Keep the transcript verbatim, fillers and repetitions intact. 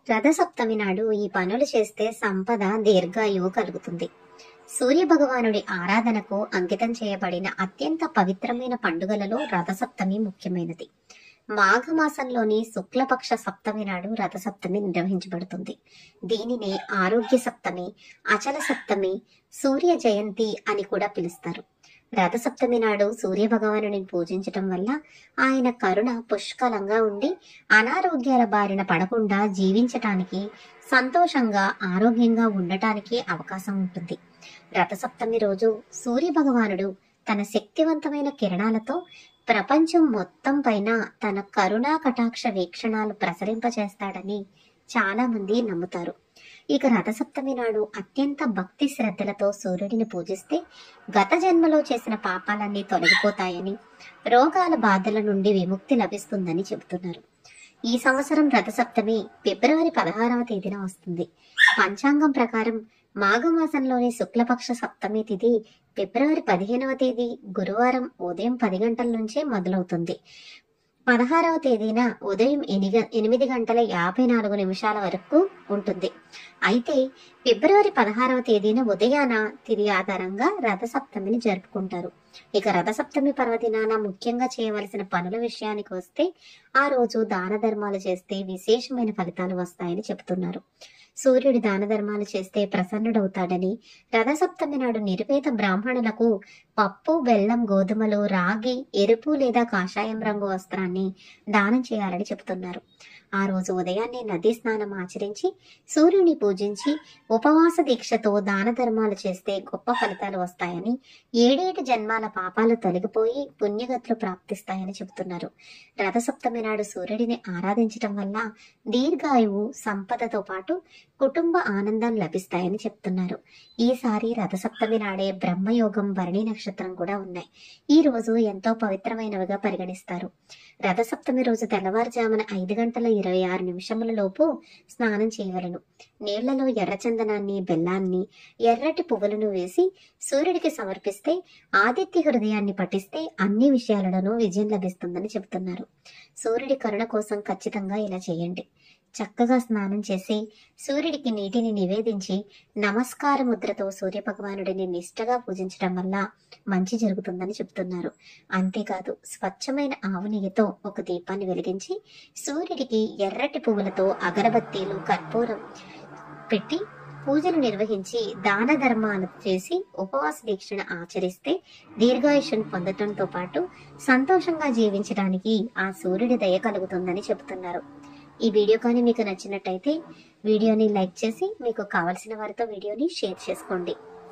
రథసప్తమి నాడు ఈ పనులు చేస్తే సంపద దీర్ఘాయువు కలుగుతుంది. సూర్య భగవానుడి ఆరాధనకు అంకితం చేయబడిన అత్యంత పవిత్రమైన పండుగలలో రథసప్తమి ముఖ్యమైనది. మాఘమాసంలోని శుక్లపక్ష సప్తమి నాడు రథసప్తమి నిర్వహించబడుతుంది. దీనిని ఆరోగ్య సప్తమి, అచల సప్తమి, సూర్య జయంతి అని కూడా పిలుస్తారు. రథసప్తమి నాడు సూర్య భగవానుని పూజించటం వల్ల ఆయన కరుణ పుష్కలంగా ఉండి అనారోగ్యాల బారిన పడకుండా జీవించటానికి, సంతోషంగా ఆరోగ్యంగా ఉండటానికి అవకాశం ఉంటుంది. రథసప్తమి రోజు సూర్య భగవానుడు తన శక్తివంతమైన కిరణాలతో ప్రపంచం మొత్తం పైన తన కరుణా కటాక్ష వీక్షణాలు ప్రసరింపచేస్తాడని చాలా మంది నమ్ముతారు. ఇక రథసప్తమి నాడు అత్యంత భక్తి శ్రద్ధలతో సూర్యుడిని పూజిస్తే గత జన్మలో చేసిన పాపాలన్నీ తొలగిపోతాయని, రోగాల బాధల నుండి విముక్తి లభిస్తుందని చెబుతున్నారు. ఈ సంవత్సరం రథసప్తమి ఫిబ్రవరి పదహారవ తేదీన వస్తుంది. పంచాంగం ప్రకారం మాఘమాసంలోని శుక్లపక్ష సప్తమి తిథి ఫిబ్రవరి పదిహేనవ తేదీ గురువారం ఉదయం పది గంటల నుంచే మొదలవుతుంది. పదహారవ తేదీన ఉదయం ఎనిమిది గంటల యాభై నాలుగు నిమిషాల వరకు ఉంటుంది. అయితే ఫిబ్రవరి పదహారవ తేదీన ఉదయాన తిథి ఆధారంగా రథసప్తమిని జరుపుకుంటారు. ఇక రథసప్తమి పర్వదినాన ముఖ్యంగా చేయవలసిన పనుల విషయానికి వస్తే ఆ రోజు దాన ధర్మాలు చేస్తే విశేషమైన ఫలితాలు వస్తాయని చెబుతున్నారు. సూర్యుడి దాన ధర్మాలు చేస్తే ప్రసన్నుడవుతాడని, రథసప్తమి నాడు నిరుపేద బ్రాహ్మణులకు పప్పు, బెల్లం, గోధుమలు, రాగి, ఎరుపు లేదా కాషాయం రంగు వస్త్రాన్ని దానం చేయాలని చెబుతున్నారు. ఆ రోజు ఉదయాన్నే నదీ స్నానం ఆచరించి సూర్యుని పూజించి ఉపవాస దీక్షతో దాన ధర్మాలు చేస్తే గొప్ప ఫలితాలు వస్తాయని, ఏడేటి జన్మాల పాపాలు తొలగిపోయి పుణ్యగతులు ప్రాప్తిస్తాయని చెబుతున్నారు. రథసప్తమి నాడు సూర్యుడిని ఆరాధించటం వల్ల దీర్ఘాయువు, సంపదతో పాటు కుటుంబ ఆనందం లభిస్తాయని చెప్తున్నారు. ఈసారి రథసప్తమి నాడే బ్రహ్మయోగం, భరణి నక్షత్రం కూడా ఉన్నాయి. ఈ రోజు ఎంతో పవిత్రమైనవిగా పరిగణిస్తారు. రథసప్తమి రోజు తెల్లవారుజామున ఐదు గంటల ఇరవై ఆరు నిమిషముల లోపు స్నానం చేయవలను. నీళ్లలో ఎర్రచందనాన్ని, బెల్లాన్ని, ఎర్రటి పువ్వులను వేసి సూర్యుడికి సమర్పిస్తే, ఆదిత్య హృదయాన్ని పఠిస్తే అన్ని విషయాలలోనూ విజయం లభిస్తుందని చెబుతున్నారు. సూర్యుడి కరుణ కోసం ఖచ్చితంగా ఇలా చేయండి. చక్కగా స్నానం చేసి సూర్యుడికి నీటిని నివేదించి నమస్కార ముద్రతో సూర్య భగవానుడిని నిష్టగా పూజించడం వల్ల మంచి జరుగుతుందని చెప్తున్నారు. అంతేకాదు స్వచ్ఛమైన ఆవు నెయ్యితో ఒక దీపాన్ని వెలిగించి సూర్యుడికి ఎర్రటి పువ్వులతో అగరబత్తీలు, కర్పూరం పెట్టి పూజలు నిర్వహించి దాన ధర్మాలు చేసి ఉపవాస దీక్షను ఆచరిస్తే దీర్ఘాయుష్ను పొందటంతో పాటు సంతోషంగా జీవించడానికి ఆ సూర్యుడి దయ కలుగుతుందని చెబుతున్నారు. ఈ వీడియో కానీ మీకు నచ్చినట్టయితే వీడియోని లైక్ చేసి మీకు కావలసిన వారితో వీడియోని షేర్ చేసుకోండి.